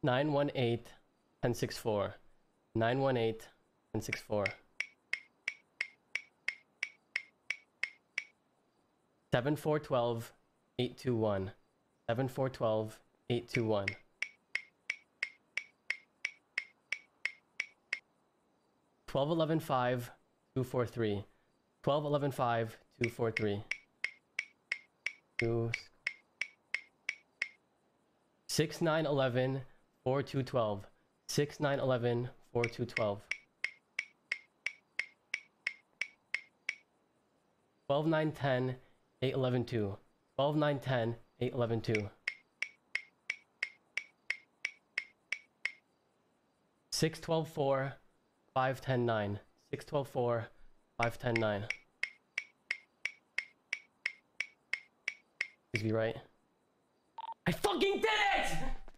918 1064. 918 1064. 7412 821. 7412 821. 12115 243. 12115 243. 6911 4212. 6911 4212. 12910 8112. 12910 8112. 6124 5109. 6124 5109. Please be right.